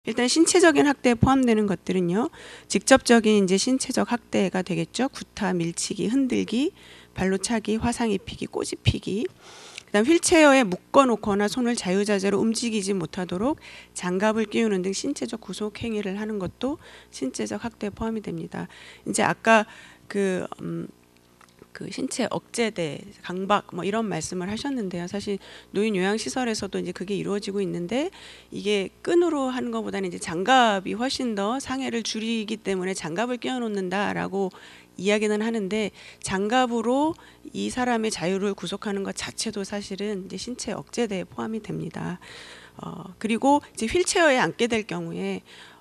일단 신체적인 학대에 포함되는 것들은요. 직접적인 이제 신체적 학대가 되겠죠. 구타, 밀치기, 흔들기, 발로 차기, 화상 입히기, 꼬집 피기. 그다음 휠체어에 묶어 놓거나 손을 자유자재로 움직이지 못하도록 장갑을 끼우는 등 신체적 구속 행위를 하는 것도 신체적 학대에 포함이 됩니다. 이제 아까 그 신체 억제대, 강박 뭐 이런 말씀을 하셨는데요. 사실 노인 요양 시설에서도 이제 그게 이루어지고 있는데 이게 끈으로 하는 것보다는 이제 장갑이 훨씬 더 상해를 줄이기 때문에 장갑을 끼워 놓는다라고 이야기는 하는데 장갑으로 이 사람의 자유를 구속하는 것 자체도 사실은 이제 신체 억제대에 포함이 됩니다. 그리고 이제 휠체어에 앉게 될 경우에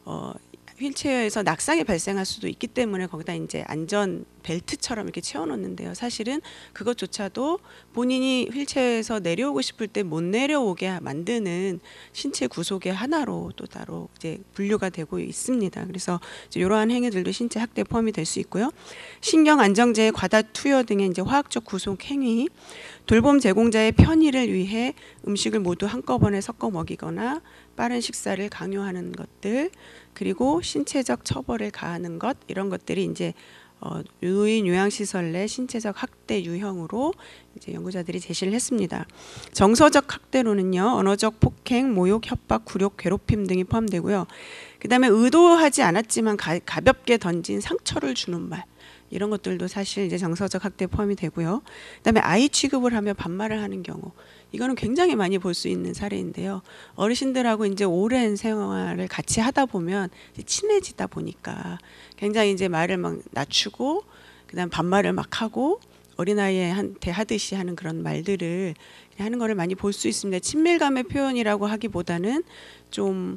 휠체어에서 낙상이 발생할 수도 있기 때문에 거기다 이제 안전 벨트처럼 이렇게 채워놓는데요. 사실은 그것조차도 본인이 휠체어에서 내려오고 싶을 때 못 내려오게 만드는 신체 구속의 하나로 또 따로 이제 분류가 되고 있습니다. 그래서 이제 이러한 행위들도 신체 학대에 포함이 될 수 있고요. 신경 안정제의 과다 투여 등의 이제 화학적 구속 행위, 돌봄 제공자의 편의를 위해 음식을 모두 한꺼번에 섞어 먹이거나 빠른 식사를 강요하는 것들, 그리고 신체적 처벌을 가하는 것, 이런 것들이 이제 노인 요양시설 내 신체적 학대 유형으로 이제 연구자들이 제시를 했습니다. 정서적 학대로는요, 언어적 폭행, 모욕, 협박, 굴욕, 괴롭힘 등이 포함되고요. 그 다음에 의도하지 않았지만 가볍게 던진 상처를 주는 말, 이런 것들도 사실 이제 정서적 학대에 포함이 되고요. 그다음에 아이 취급을 하며 반말을 하는 경우, 이거는 굉장히 많이 볼 수 있는 사례인데요. 어르신들하고 이제 오랜 생활을 같이 하다 보면 이제 친해지다 보니까 굉장히 이제 말을 막 낮추고 그다음 반말을 막 하고 어린아이한테 하듯이 하는 그런 말들을 하는 거를 많이 볼 수 있습니다. 친밀감의 표현이라고 하기보다는 좀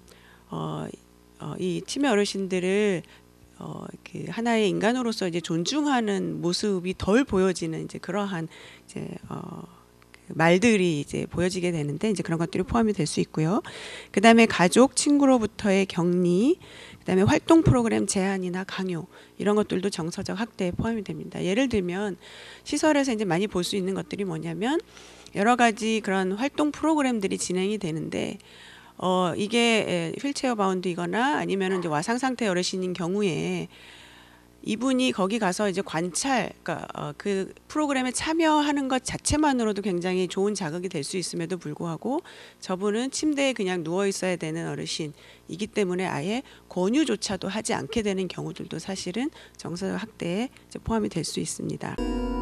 이 치매 어르신들을 그 하나의 인간으로서 이제 존중하는 모습이 덜 보여지는 이제 그러한 이제 말들이 이제 보여지게 되는데 이제 그런 것들이 포함이 될 수 있고요. 그 다음에 가족, 친구로부터의 격리, 그 다음에 활동 프로그램 제한이나 강요, 이런 것들도 정서적 학대에 포함이 됩니다. 예를 들면 시설에서 이제 많이 볼 수 있는 것들이 뭐냐면 여러 가지 그런 활동 프로그램들이 진행이 되는데 이게 휠체어 바운드이거나 아니면 이제 와상 상태 어르신인 경우에 이분이 거기 가서 이제 관찰, 그러니까 그 프로그램에 참여하는 것 자체만으로도 굉장히 좋은 자극이 될 수 있음에도 불구하고 저분은 침대에 그냥 누워 있어야 되는 어르신이기 때문에 아예 권유조차도 하지 않게 되는 경우들도 사실은 정서적 학대에 포함이 될 수 있습니다.